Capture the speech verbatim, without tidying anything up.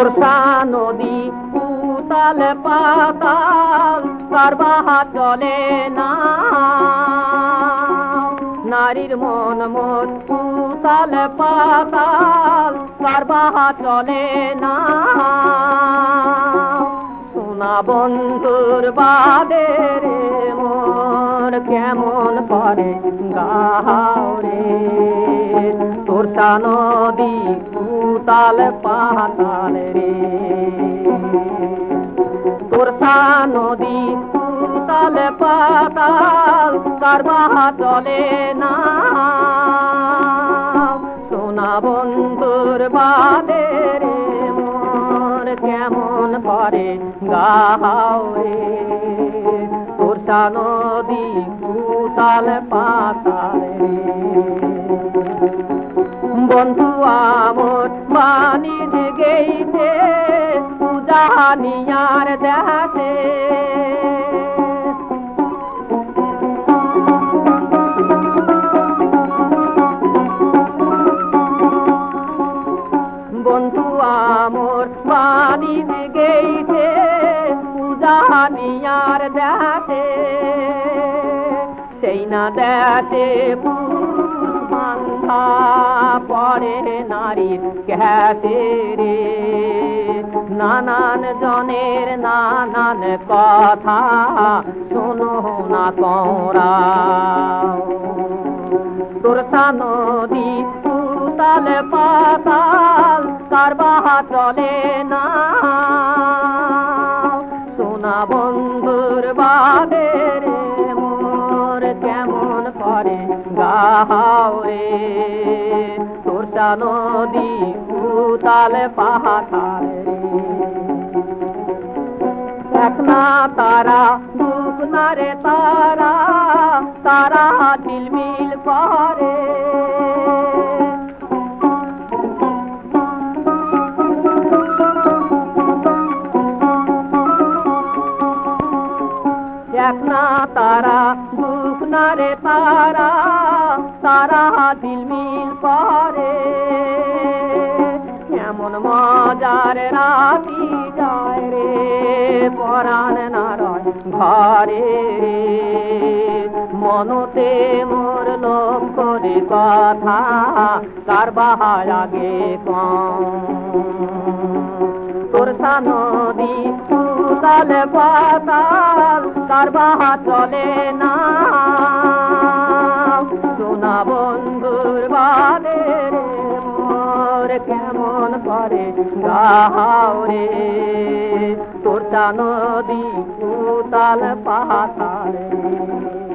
তোরসা নদী উতাল পাতাল কার বাহা চলে না নারীর মন মত উতাল পাতাল কার বাহা চলে না সোনা বন্ধুর বাদে রে মোর কেমন করে গাহাওরে তোরসা নদী উতাল পাতাল রে তোরসা নদী উতাল পাতাল কার বাহা চলে না সোনা বন্ধুর বাদে রে মোর কেমন করে গাহাওরে তোরসা নদী উতাল পাতাল রে বন্ধু আমর বাণিজ গেইতে উজানিয়ার দেশে বন্ধু আমর বাণিজ গেইতে উজানিয়ার দেশে সেই না দেশে বান্ধা পরে নারীর ক্যাসে রে নানান জনের নানান কথা শোনো না করা তোরসা নদী উতাল পাতাল কার বাহা চলে না সোনা বন্ধুর বাদে রে মোর কেমন করে গাহাওরে তোরসা নদী উতাল পাতাল এক না তারা দুখ না রে তারা তারা ঝিলমিল করে এক না তারা দুখ না রে তারা তারা ঝিলমিল করে এমন মজার রাতি যায় রে পরাণ নারায় ঘরে মনতে মোর লোক করে কথা কার বাহা আগে কম তোরসা নদী উতাল পাতাল কার বাহা চলে না সোনা বন্ধুর বাদে রে মোর কেমন করে গাহাওরে তোরসা নদী উতাল পাতাল রে